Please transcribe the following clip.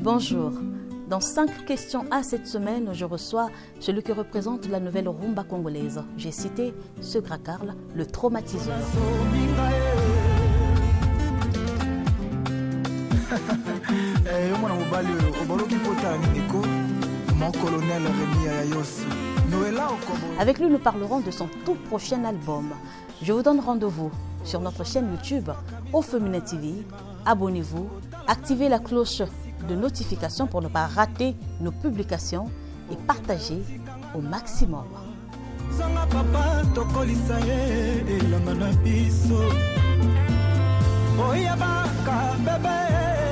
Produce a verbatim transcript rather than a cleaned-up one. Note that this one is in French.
Bonjour. Dans cinq questions à cette semaine, je reçois celui qui représente la nouvelle rumba congolaise. J'ai cité Segra Karl, le traumatiseur. Avec lui, nous parlerons de son tout prochain album. Je vous donne rendez-vous sur notre chaîne YouTube Au Féminin T V. Abonnez-vous, activez la cloche de notification pour ne pas rater nos publications et partagez au maximum. Oya baka bebe